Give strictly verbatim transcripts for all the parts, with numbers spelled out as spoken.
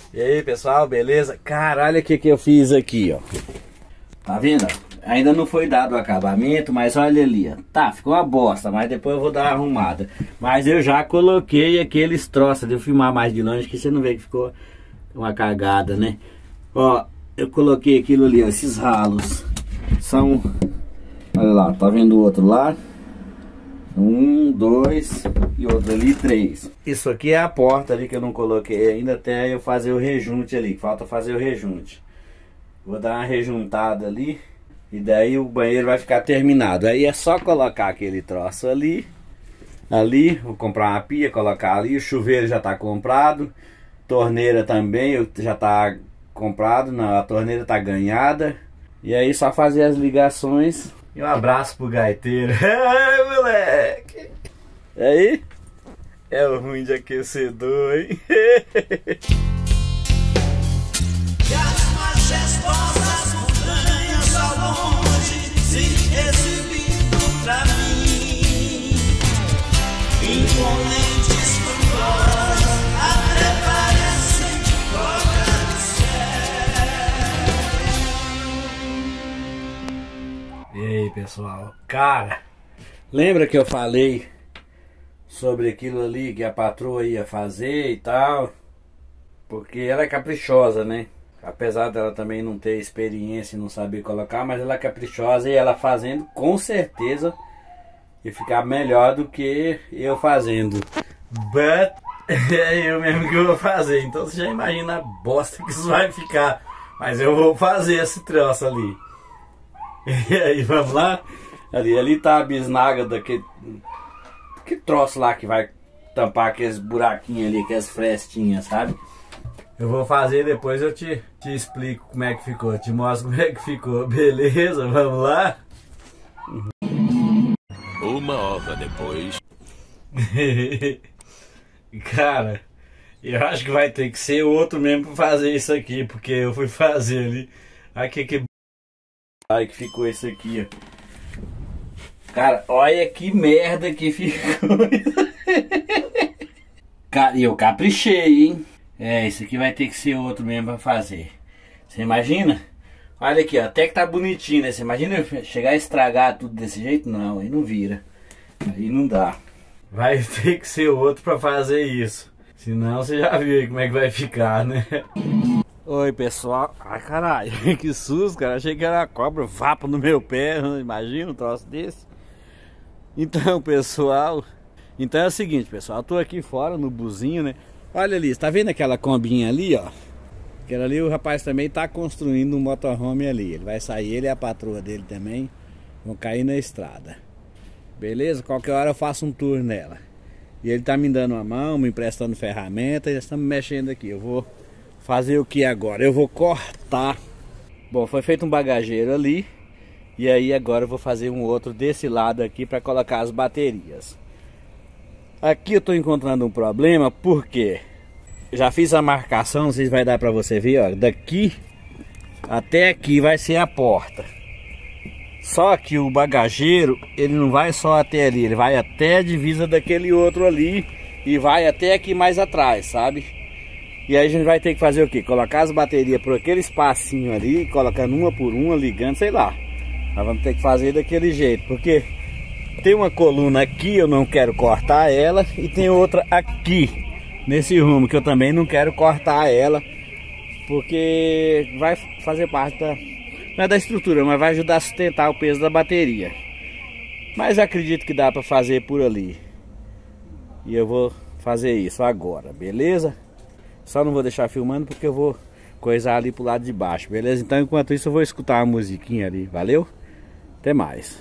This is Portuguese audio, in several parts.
E aí, pessoal, beleza? Caralho, o que que eu fiz aqui, ó. Tá vendo? Ainda não foi dado o acabamento, mas olha ali, ó. Tá, ficou uma bosta, mas depois eu vou dar uma arrumada. Mas eu já coloquei aqueles troços, de eu filmar mais de longe, que você não vê que ficou uma cagada, né? Ó, eu coloquei aquilo ali, ó, esses ralos. São... Olha lá, tá vendo o outro lá? Um, dois e outro ali, três. Isso aqui é a porta ali que eu não coloquei ainda, até eu fazer o rejunte ali. Falta fazer o rejunte. Vou dar uma rejuntada ali. E daí o banheiro vai ficar terminado. Aí é só colocar aquele troço ali. Ali, vou comprar uma pia, colocar ali. O chuveiro já tá comprado. Torneira também já tá comprado. Não, a torneira tá ganhada. E aí só fazer as ligações. E um abraço pro gaiteiro. É, moleque. E aí? É o ruim de aquecedor, hein? E aí, pessoal, cara, lembra que eu falei sobre aquilo ali que a patroa ia fazer e tal? Porque ela é caprichosa, né? Apesar dela também não ter experiência e não saber colocar, mas ela é caprichosa e ela fazendo com certeza ia ficar melhor do que eu fazendo. But é eu mesmo que vou fazer, então você já imagina a bosta que isso vai ficar. Mas eu vou fazer esse troço ali. E aí, vamos lá? Ali, ali tá a bisnaga daquele que troço lá que vai tampar aqueles buraquinhos ali, aquelas frestinhas, sabe? Eu vou fazer, depois eu te, te explico como é que ficou, te mostro como é que ficou, beleza? Vamos lá? Uma hora depois. Cara, eu acho que vai ter que ser outro mesmo pra fazer isso aqui, porque eu fui fazer ali. Aqui que Ai, que ficou isso aqui, ó. Cara, olha que merda que ficou. Cara, e eu caprichei, hein? É, isso aqui vai ter que ser outro mesmo pra fazer. Você imagina? Olha aqui, ó, até que tá bonitinho, né? Você imagina eu chegar a estragar tudo desse jeito? Não, aí não vira. Aí não dá. Vai ter que ser outro pra fazer isso. Senão você já viu aí como é que vai ficar, né? Oi, pessoal. Ai, caralho, que susto, cara. Achei que era cobra, vapo no meu pé. Imagina um troço desse. Então, pessoal, então é o seguinte, pessoal, eu tô aqui fora no buzinho, né? Olha ali, tá vendo aquela combinha ali, ó? Aquela ali o rapaz também tá construindo um motorhome ali. Ele vai sair, ele e a patroa dele também vão cair na estrada. Beleza? Qualquer hora eu faço um tour nela. E ele tá me dando uma mão, me emprestando ferramenta e já estamos mexendo aqui. Eu vou fazer o que agora? Eu vou cortar. Bom, foi feito um bagageiro ali. E aí agora eu vou fazer um outro desse lado aqui para colocar as baterias. Aqui eu tô encontrando um problema porque já fiz a marcação, não sei se vai dar para você ver, ó. Daqui até aqui vai ser a porta. Só que o bagageiro, ele não vai só até ali, ele vai até a divisa daquele outro ali e vai até aqui mais atrás, sabe? E aí a gente vai ter que fazer o que? Colocar as baterias por aquele espacinho ali, colocando uma por uma, ligando, sei lá. Nós vamos ter que fazer daquele jeito, porque tem uma coluna aqui, eu não quero cortar ela, e tem outra aqui, nesse rumo, que eu também não quero cortar ela, porque vai fazer parte da, não é da estrutura, mas vai ajudar a sustentar o peso da bateria. Mas acredito que dá para fazer por ali. E eu vou fazer isso agora, beleza? Só não vou deixar filmando porque eu vou coisar ali pro lado de baixo, beleza? Então enquanto isso eu vou escutar uma musiquinha ali, valeu? Até mais.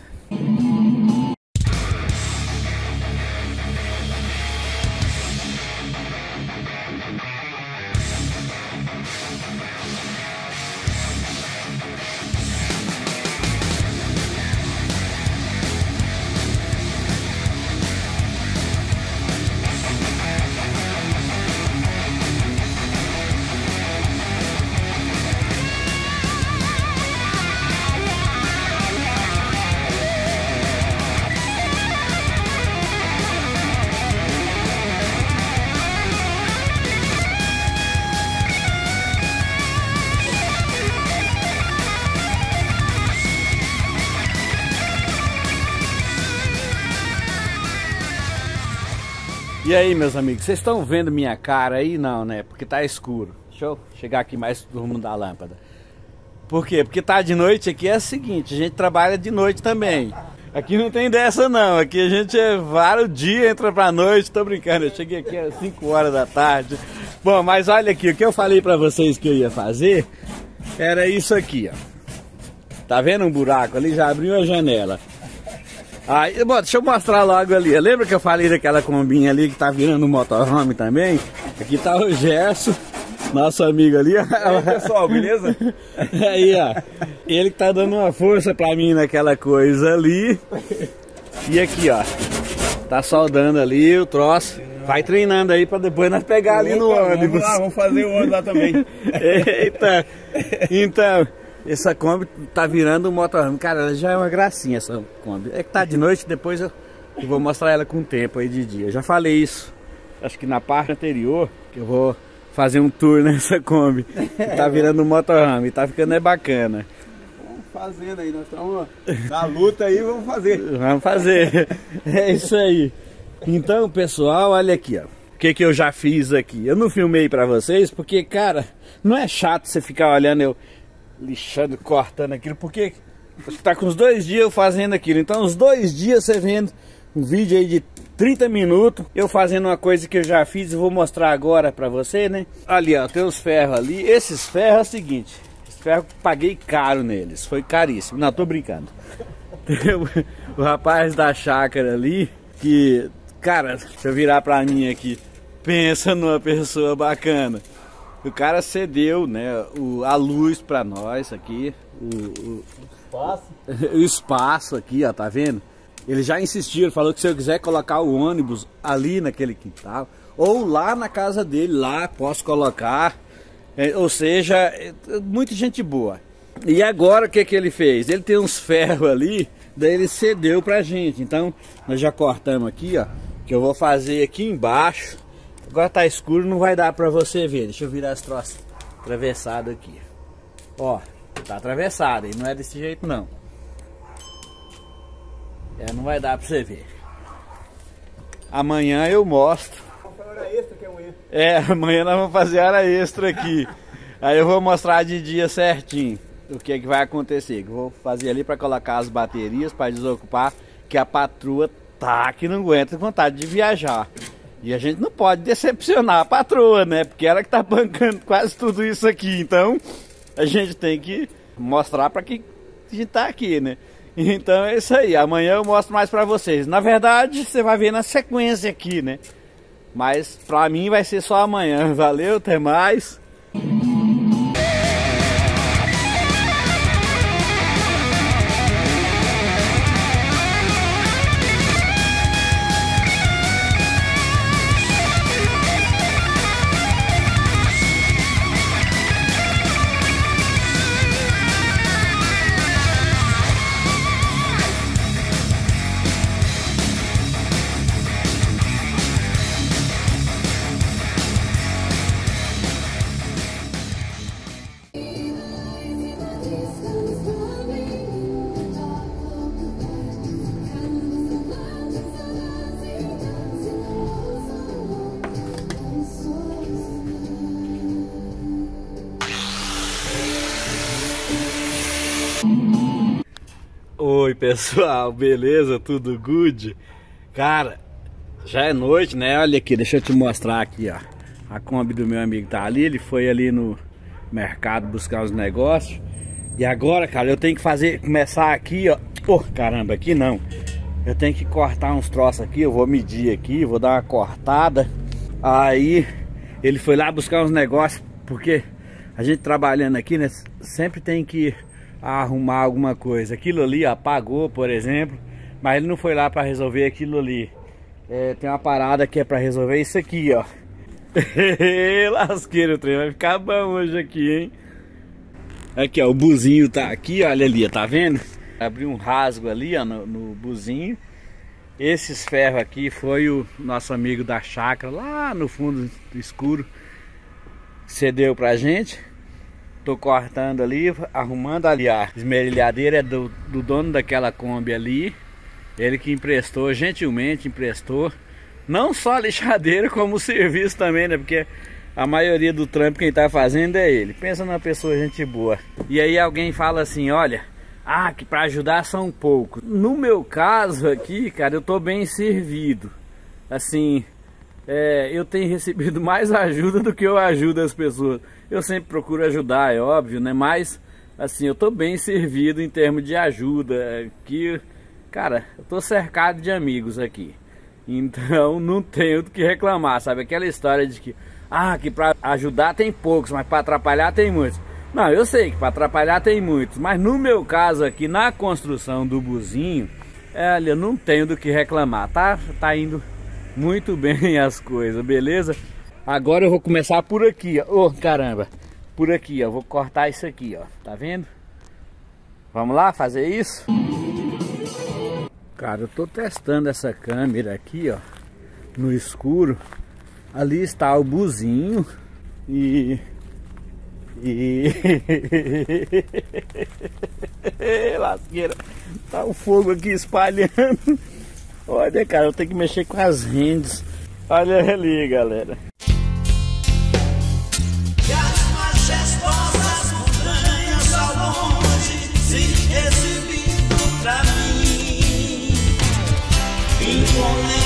E aí, meus amigos, vocês estão vendo minha cara aí? Não, né? Porque tá escuro. Deixa eu chegar aqui mais do rumo da lâmpada. Por quê? Porque tá de noite aqui é o seguinte, a gente trabalha de noite também. Aqui não tem dessa não, aqui a gente é vários dias, entra pra noite, tô brincando, eu cheguei aqui às cinco horas da tarde. Bom, mas olha aqui, o que eu falei pra vocês que eu ia fazer era isso aqui, ó. Tá vendo um buraco ali? Já abriu a janela. Aí, bom, deixa eu mostrar logo ali. Lembra que eu falei daquela combinha ali que tá virando um motorhome também? Aqui tá o Gerson, nosso amigo ali. E aí, pessoal, beleza? Aí, ó. Ele que tá dando uma força pra mim naquela coisa ali. E aqui, ó. Tá soldando ali o troço. Vai treinando aí pra depois nós pegar ali no ônibus. Vamos lá, vamos fazer o ônibus lá também. Eita. Então... Essa Kombi tá virando um motorhome. Cara, ela já é uma gracinha essa Kombi. É que tá de noite, depois eu, eu vou mostrar ela com o tempo aí de dia. Eu já falei isso, acho que na parte anterior, que eu vou fazer um tour nessa Kombi. Tá virando um motorhome, tá ficando é bacana. Vamos fazendo aí, nós estamos na luta aí, vamos fazer. Vamos fazer. É isso aí. Então, pessoal, olha aqui, ó. O que que eu já fiz aqui? Eu não filmei pra vocês, porque, cara, não é chato você ficar olhando eu... lixando, cortando aquilo, porque tá com uns dois dias eu fazendo aquilo. Então uns dois dias você vendo um vídeo aí de trinta minutos eu fazendo uma coisa que eu já fiz e vou mostrar agora pra você, né? Ali, ó, tem os ferros ali. Esses ferros é o seguinte, esses ferros eu paguei caro neles, foi caríssimo. Não, tô brincando. Tem o, o rapaz da chácara ali que, cara, deixa eu virar pra mim aqui, pensa numa pessoa bacana. O cara cedeu, né, o, a luz pra nós aqui, o, o, Espaço. o espaço aqui, ó, tá vendo? Ele já insistiu, ele falou que se eu quiser colocar o ônibus ali naquele quintal, ou lá na casa dele, lá posso colocar, é, ou seja, é, muita gente boa. E agora o que que ele fez? Ele tem uns ferros ali, daí ele cedeu pra gente, então nós já cortamos aqui, ó, que eu vou fazer aqui embaixo. Agora tá escuro, não vai dar pra você ver. Deixa eu virar esse troço atravessado aqui. Ó, tá atravessado e não é desse jeito não. É, não vai dar pra você ver. Amanhã eu mostro. Vamos fazer hora extra que é amanhã. É, amanhã nós vamos fazer hora extra aqui. Aí eu vou mostrar de dia certinho o que é que vai acontecer. Eu vou fazer ali pra colocar as baterias, pra desocupar, que a patroa tá que não aguenta vontade de viajar. E a gente não pode decepcionar a patroa, né? Porque ela que tá bancando quase tudo isso aqui. Então, a gente tem que mostrar pra que a gente tá aqui, né? Então é isso aí. Amanhã eu mostro mais pra vocês. Na verdade, você vai ver na sequência aqui, né? Mas pra mim vai ser só amanhã. Valeu, até mais. Oi pessoal, beleza? Tudo good? Cara, já é noite, né? Olha aqui, deixa eu te mostrar aqui, ó. A Kombi do meu amigo tá ali, ele foi ali no mercado buscar os negócios. E agora, cara, eu tenho que fazer, começar aqui, ó. Oh, caramba, aqui não. Eu tenho que cortar uns troços aqui, eu vou medir aqui, vou dar uma cortada. Aí, ele foi lá buscar uns negócios, porque a gente trabalhando aqui, né? Sempre tem que arrumar alguma coisa. Aquilo ali apagou, por exemplo, mas ele não foi lá para resolver aquilo ali. É, tem uma parada que é para resolver isso aqui, ó. Lasqueiro, o trem vai ficar bom hoje aqui, hein? Aqui, ó, o buzinho tá aqui, olha ali, tá vendo? Abriu um rasgo ali, ó, no, no buzinho. Esses ferros aqui foi o nosso amigo da chácara, lá no fundo escuro, cedeu pra gente. Tô cortando ali, arrumando ali. A esmerilhadeira é do, do dono daquela Kombi ali. Ele que emprestou, gentilmente emprestou. Não só a lixadeira, como o serviço também, né? Porque a maioria do trampo quem tá fazendo é ele. Pensa numa pessoa gente boa. E aí alguém fala assim, olha, ah, que pra ajudar são poucos. No meu caso aqui, cara, eu tô bem servido. Assim, é, eu tenho recebido mais ajuda do que eu ajudo as pessoas. Eu sempre procuro ajudar, é óbvio, né? Mas, assim, eu tô bem servido em termos de ajuda. Que, cara, eu tô cercado de amigos aqui. Então não tenho do que reclamar, sabe? Aquela história de que, ah, que pra ajudar tem poucos, mas pra atrapalhar tem muitos. Não, eu sei que pra atrapalhar tem muitos, mas no meu caso aqui, na construção do buzinho, olha, eu não tenho do que reclamar, tá? Tá indo muito bem as coisas, beleza? Agora eu vou começar por aqui, ó. Oh, caramba, por aqui, ó. Vou cortar isso aqui, ó. Tá vendo? Vamos lá fazer isso? Cara, eu tô testando essa câmera aqui, ó, no escuro. Ali está o buzinho e... E... lasqueira, tá o fogo aqui espalhando. Olha, cara, eu tenho que mexer com as rendes. Olha ali, galera. E as majestosas montanhas ao longe se exibindo pra mim.